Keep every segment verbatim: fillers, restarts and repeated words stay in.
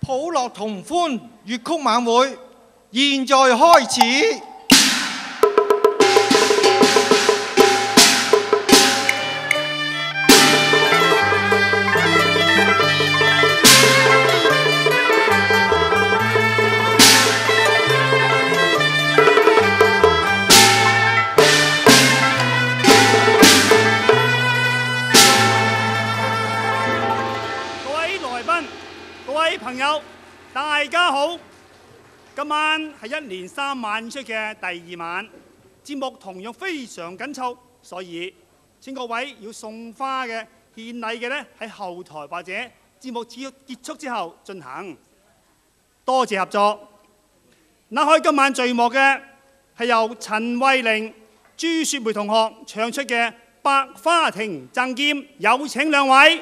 普樂同歡粵曲晚會現在開始。 朋友，大家好！今晚係一連三晚演出嘅第二晚，節目同樣非常緊湊，所以請各位要送花嘅、獻禮嘅呢，喺後台或者節目結束之後進行。多謝合作。拉開今晚序幕嘅係由陳慧玲、朱雪梅同學唱出嘅《百花亭贈劍》，有請兩位。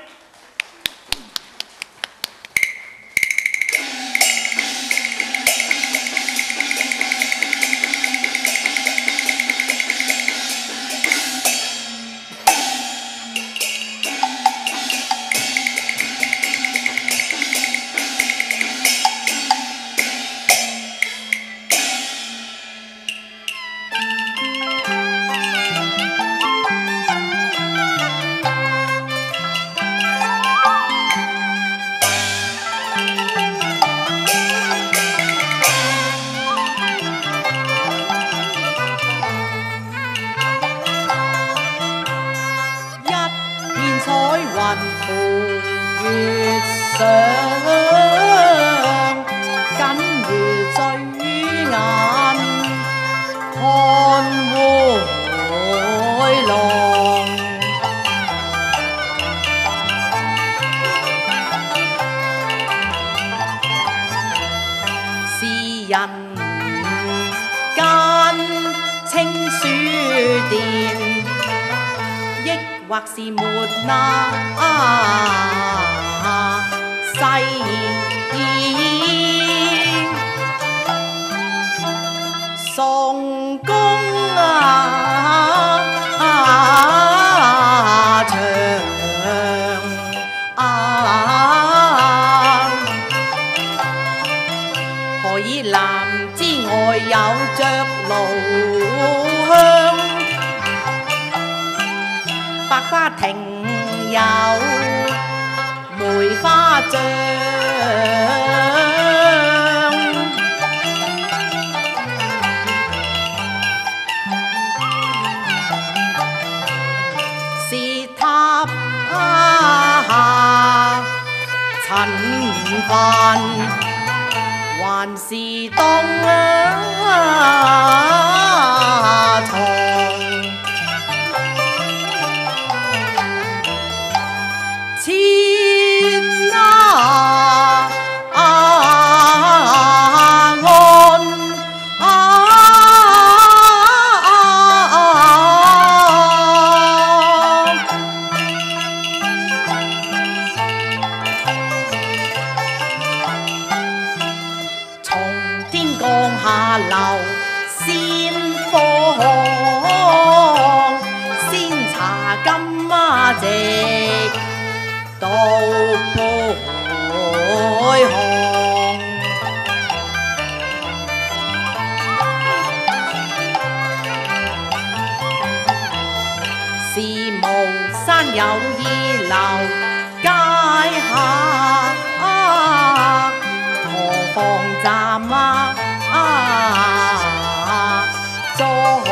或是沒那誓言，宋宮啊長啊，何以南之外有着爐香？百花亭有梅花帳，是塔下塵帆，還是當床？到北航，是無山有意留街下，何妨站啊坐。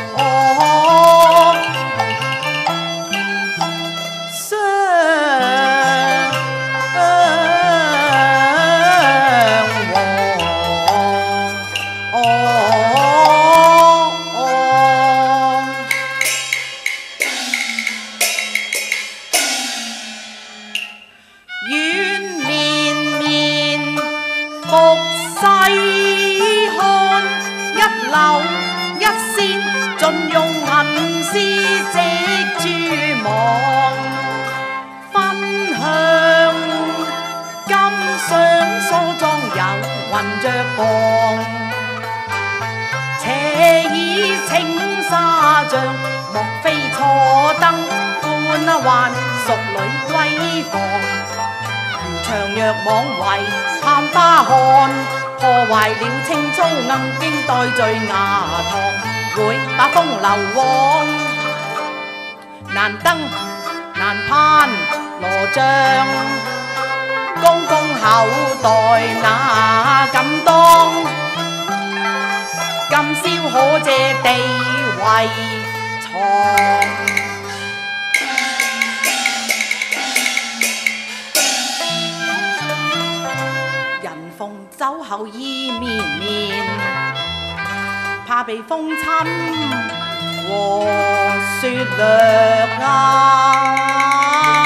雲着降，斜倚青沙像，莫非坐燈觀環淑女閨房？如長若妄為探巴漢，破壞了青粗硬經代罪牙堂，會把風流往，難登難攀羅帳，公公後代那敢當？今宵可借地為床。人逢酒後意綿綿，怕被風侵和雪掠啊！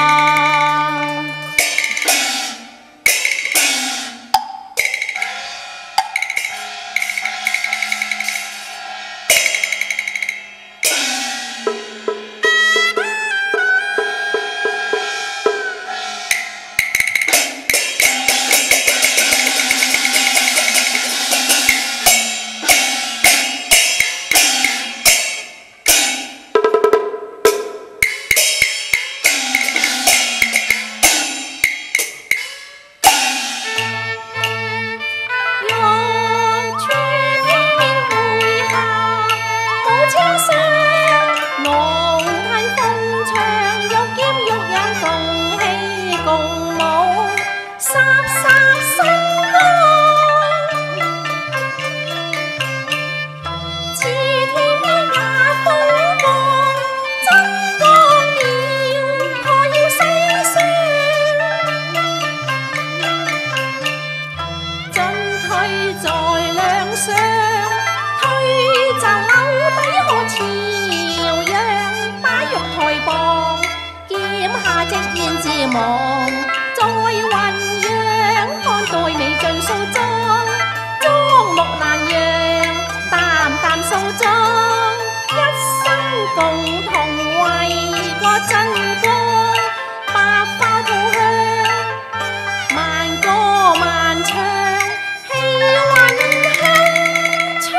望，再醖釀，看待你盡數裝，裝木難讓，淡淡數裝，一生共同為個真光，百花吐香，萬歌萬唱，氣韻鏗鏘。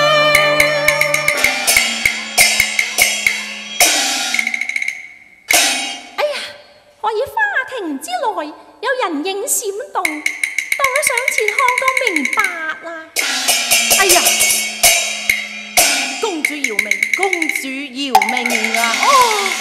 哎呀，何以花亭之內有人影閃動？當我上前看個明白啦。 哎呀，公主饒命，公主饒命啊！哦。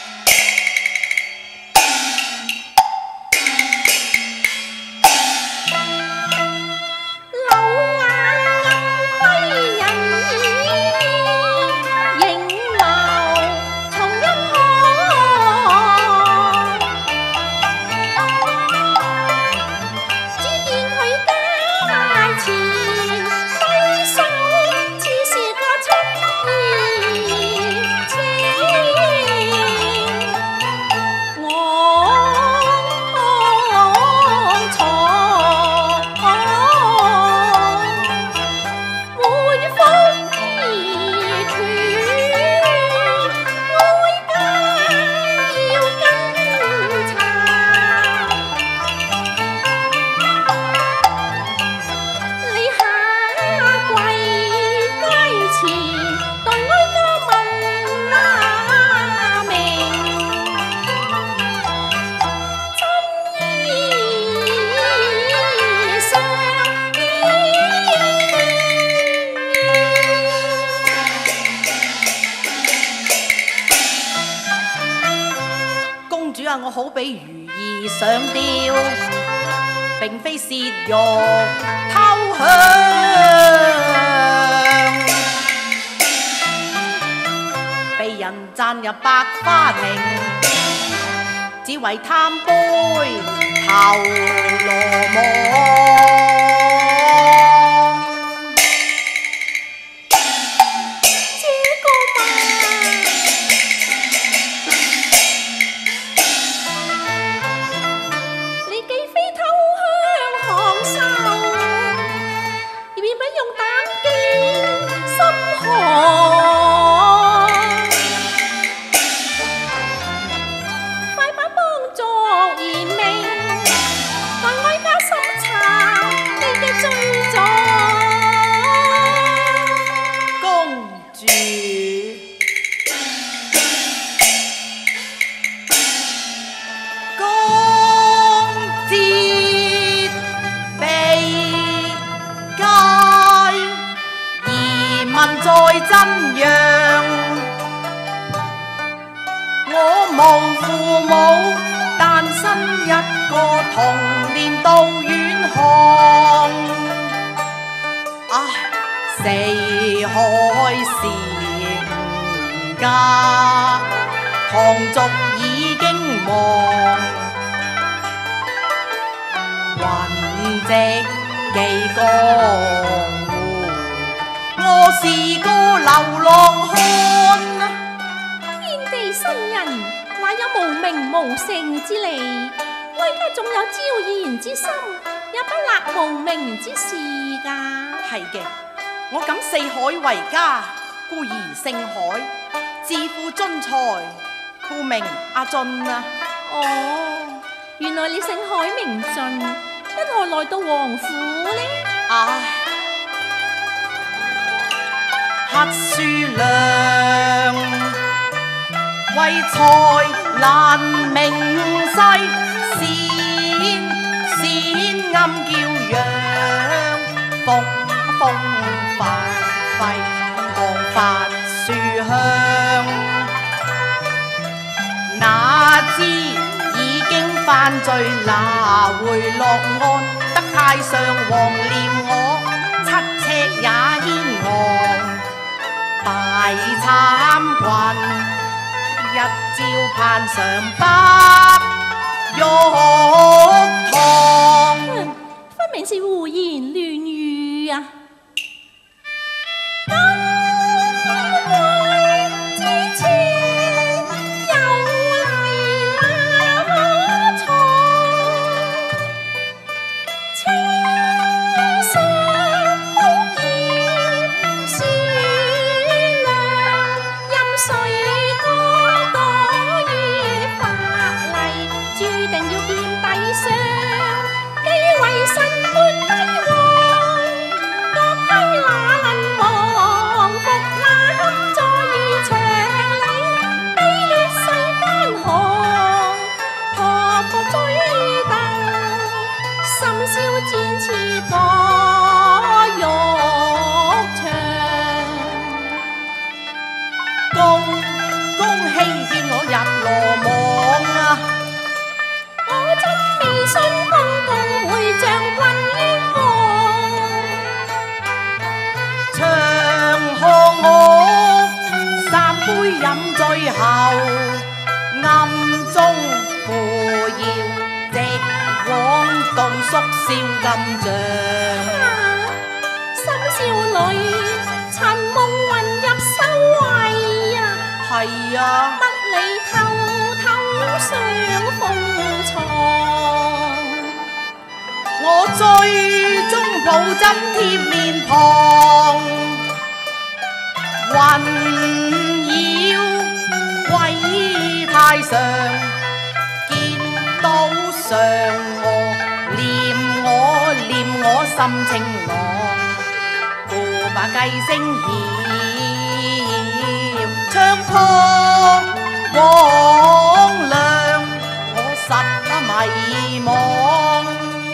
我好比如意上吊，並非褻欲偷香，被人讚入百花亭，只為貪杯頭羅網。 快把幫助言明，待哀家審查。 新娘。我無父母，單身一個，童年到遠航。唉，四海是家，唐族已經亡。雲夕幾江湖，我是個流浪漢。 天地生人，哪有無名無姓之理？我而家仲有招賢之心，也不立無名之事㗎。 係嘅，我敢四海為家，故而姓海，自負津才，故名阿俊啊。 哦，原來你姓海名俊，因何來到王府呢？ 唉，黑書亮，為財難名世，閃閃暗叫揚，風風發揮光發樹香。哪知已經犯罪，拿回落案，得太上皇念我七尺也牽昂。大參群，一朝攀上白玉堂。 哼，分明是胡言亂語啊！ 飲醉後，暗中扶搖，直往洞宿燒金像。 新少女，尋夢魂入修為啊！ 係啊， 不理偷偷上鳳床。 我最終抱枕貼面龐，雲太上見到嫦娥，念我念我心情朗，故把雞聲謠，唱破光亮，我實迷惘。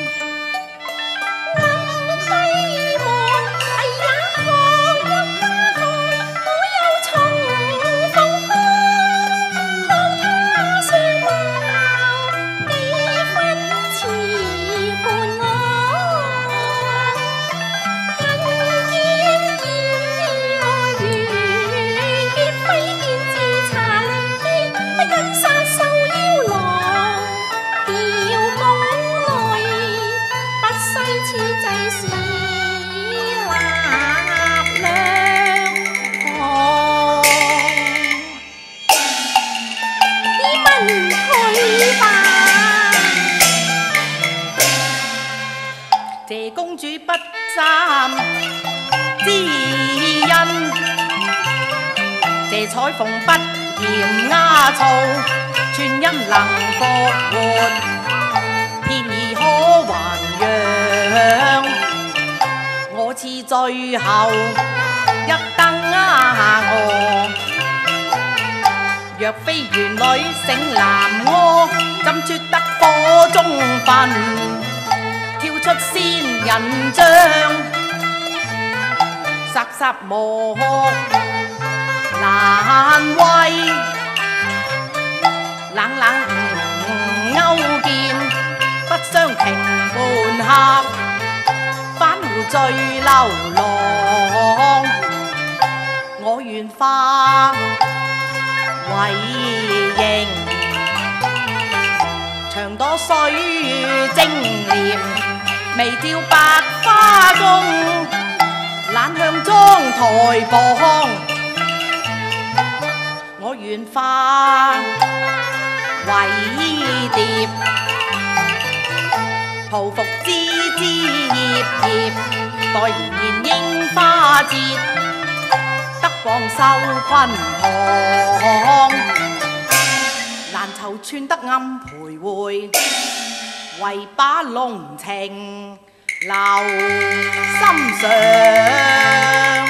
謝公主不三之恩，謝彩鳳不嫌丫醋，全因能復活，便宜可還陽。我似最後一燈蛾，若非園女醒南柯，怎啜得火中焚？跳出仙人掌， 霎霎木難為，冷冷勾結不相停半刻，反湖醉流浪。我願化為形，長朵水晶簾，微調白花宮，懶向妝台傍。我願化為蝶，匍匐枝枝葉葉，待年年櫻花節，得放收昆旁。難酬寸得暗徘徊，唯把濃情留心上。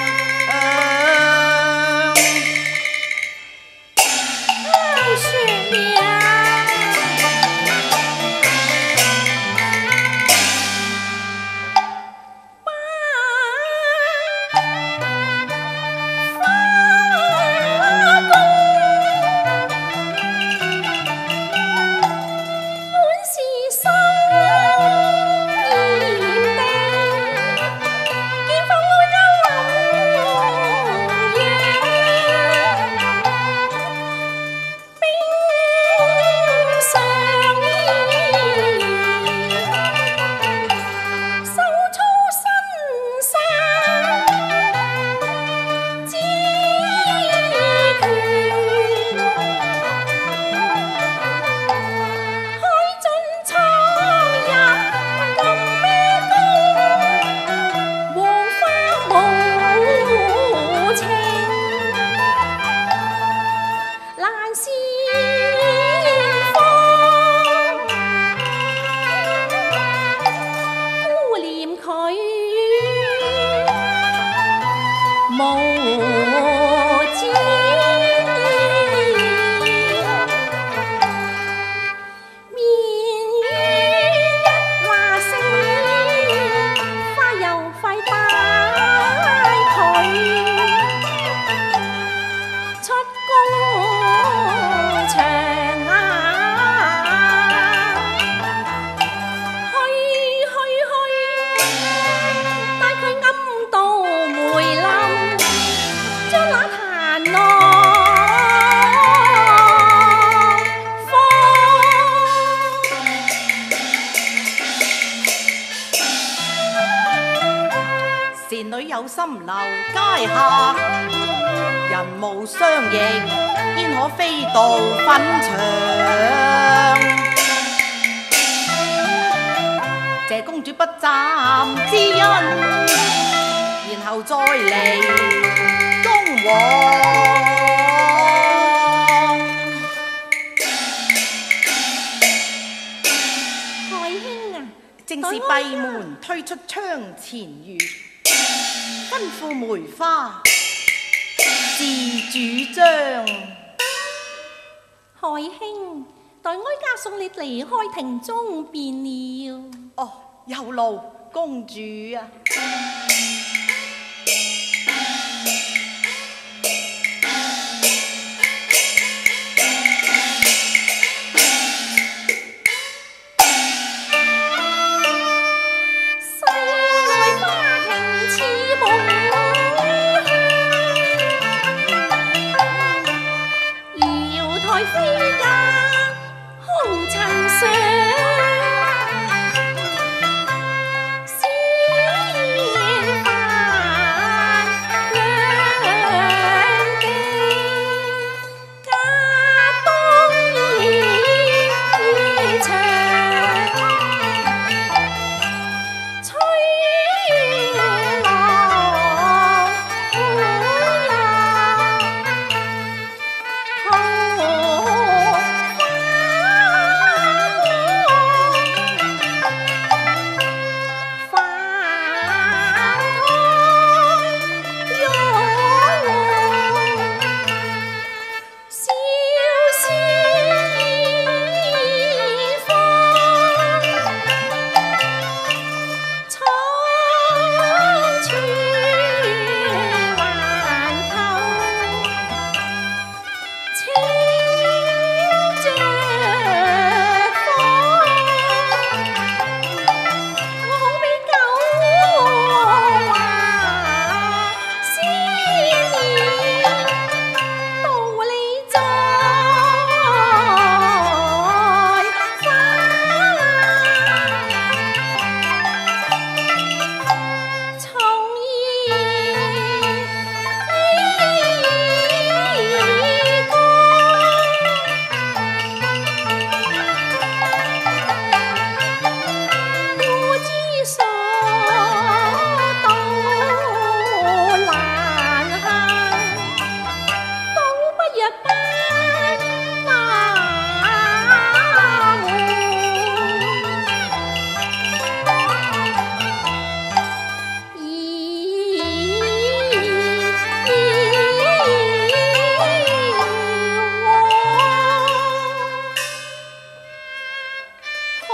倩女有心留階下，人無相認，焉可飛渡粉牆？謝公主不暫知恩，然後再嚟恭王。 海兄啊， 正是閉門推出窗前月，吩咐梅花自主張。 海兄，待哀家送你離開庭中便了。 哦，有勞公主啊。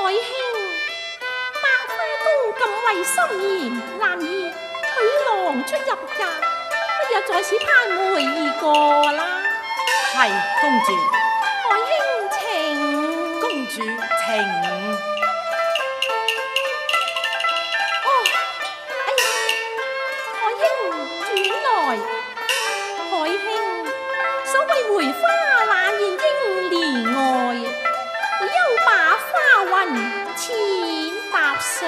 海兄，百花宮咁為森嚴，難以許郎出入噶，不若在此攀會而過啦。 係公主， 海兄請。 公主請。 哦，哎呀，海兄轉來，海兄，所謂梅花懶現英蓮外，休把花雲淺踏上。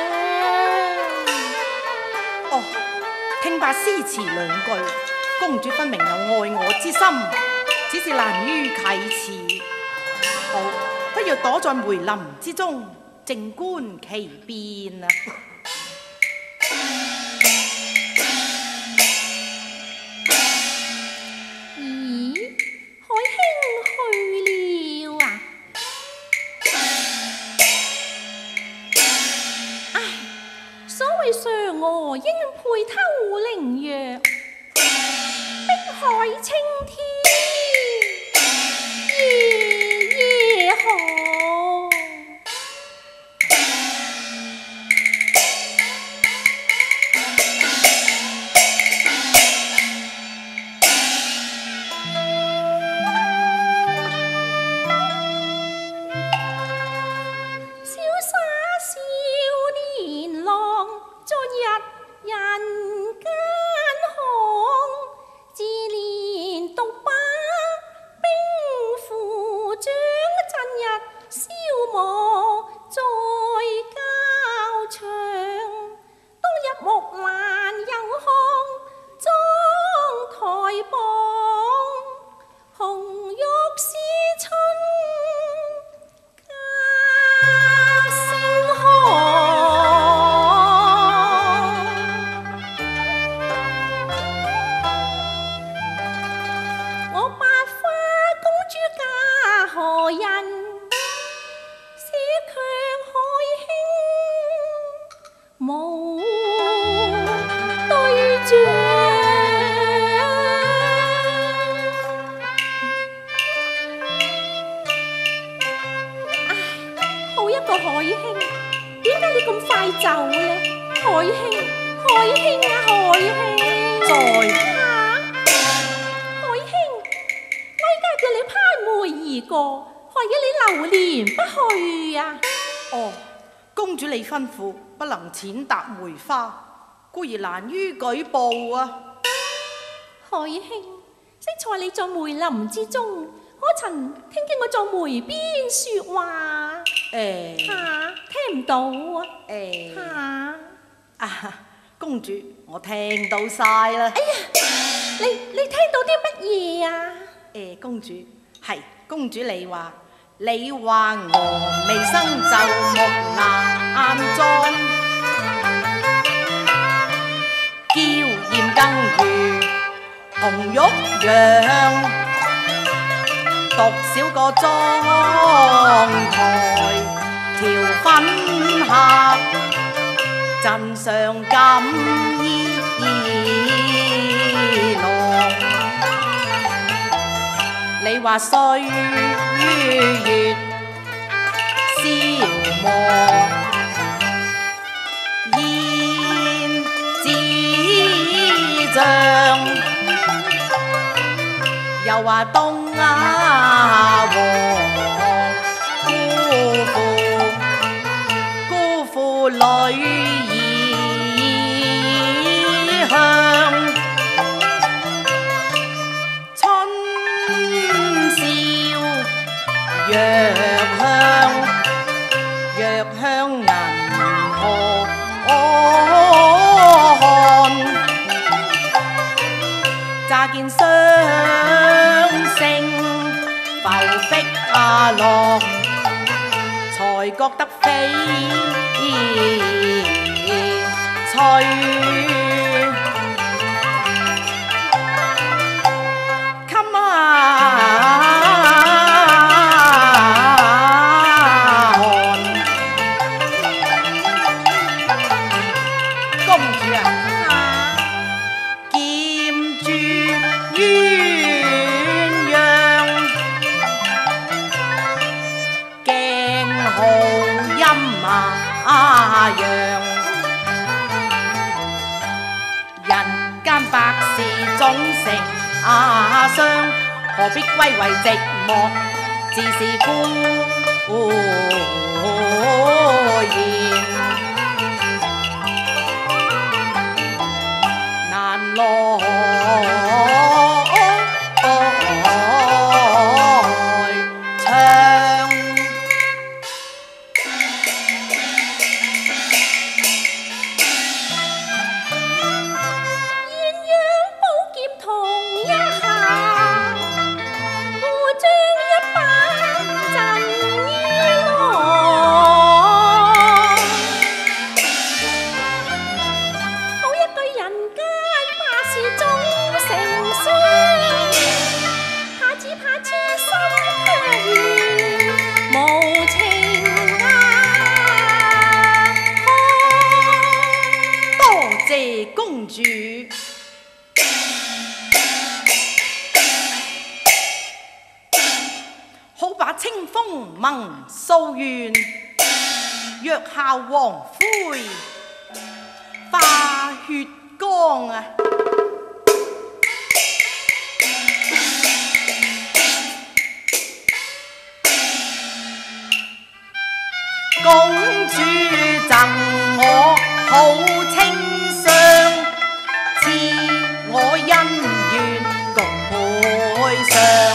哦，聽罷詩詞兩句，公主分明有愛我之心，只是難於啟齒。好，不如躲在梅林之中，靜觀其變啊！ 咦，海兄去了啊？唉，所謂嫦娥應配偷靈藥，碧海青天夜夜好。 吩咐不能踐踏梅花，故而難於舉報啊！ 海兄，適才你在梅林之中，可曾聽見我在梅邊說話？ 誒、欸， 嚇、啊，聽唔到啊？誒、 欸， 嚇、 啊，啊，公主，我聽到晒啦！ 哎呀，你你聽到啲乜嘢啊？ 誒、欸，公主，係公主你話。你話我未生就木蘭妝，嬌豔更如紅玉樣，獨少個妝台調粉客，陣上錦衣郎。你話歲月消磨，胭脂像，又話東亞王辜負辜負女兒鄉。藥香，藥香銀河汗，乍見雙星浮碧下落，才覺得翡翠。好啊樣。人間百事總成啊雙，何必歸為寂寞，自是孤言。難來公主，好把清風盟訴願，若效黃灰化血光啊！公主贈我好清我恩怨共賠償，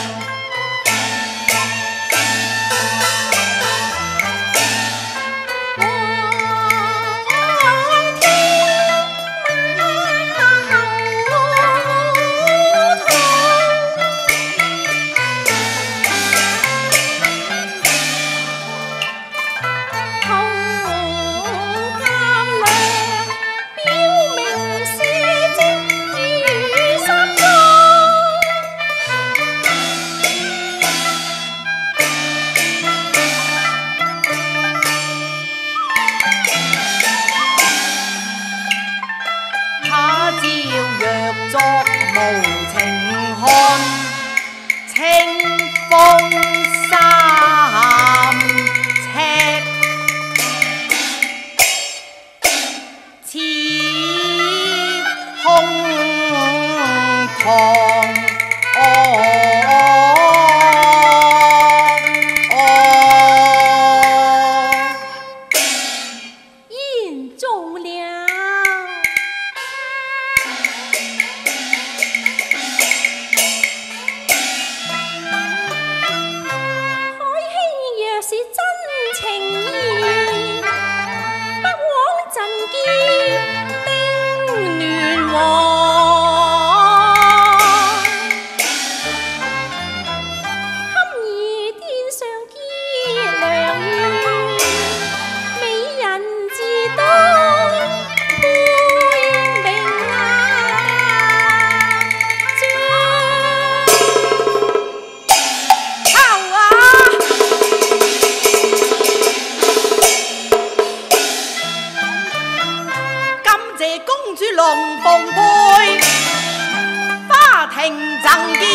作無情看，清風三尺，似空堂。龍鳳杯，花亭贈